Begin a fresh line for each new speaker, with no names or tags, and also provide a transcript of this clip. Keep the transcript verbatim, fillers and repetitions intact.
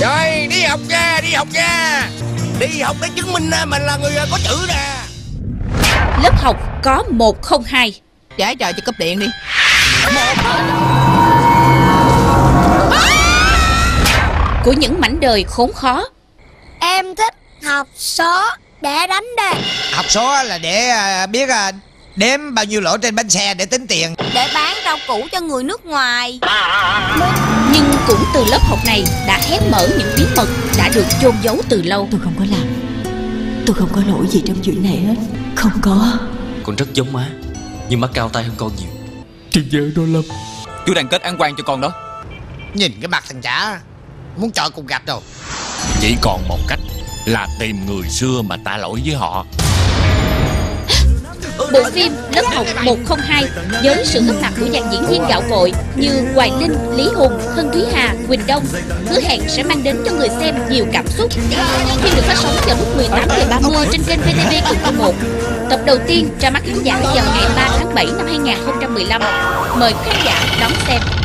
Rồi đi học nha, đi học nha. Đi học để chứng minh mình là người có chữ nè.
Lớp học có một không hai.
Trả trời cho cúp điện đi.
Của những mảnh đời khốn khó.
Em thích học số để đánh đề.
Học số là để uh, biết uh, đếm bao nhiêu lỗ trên bánh xe để tính tiền.
Để bán rau củ cho người nước ngoài.
Nhưng cũng từ lớp học này đã hé mở những bí mật đã được chôn giấu từ lâu.
Tôi không có làm. Tôi không có lỗi gì trong chuyện này hết. Không có.
Con rất giống má, nhưng má cao tay hơn con nhiều.
Chuyện vợ đó Lâm.
Chú đang kết án quan cho con đó.
Nhìn cái mặt thằng chả muốn chọi cùng gạch rồi.
Chỉ còn một cách là tìm người xưa mà tạ lỗi với họ.
Bộ phim Lớp học một không hai với sự góp mặt của dàn diễn viên gạo cội như Hoài Linh, Lý Hùng, Hân Thúy Hà, Quỳnh Đông hứa hẹn sẽ mang đến cho người xem nhiều cảm xúc. Phim được phát sóng vào lúc mười tám giờ ba mươi trên kênh vê tê vê Cực Thu một. Tập đầu tiên ra mắt khán giả vào ngày ba tháng bảy năm hai nghìn không trăm mười lăm. Mời khán giả đón xem.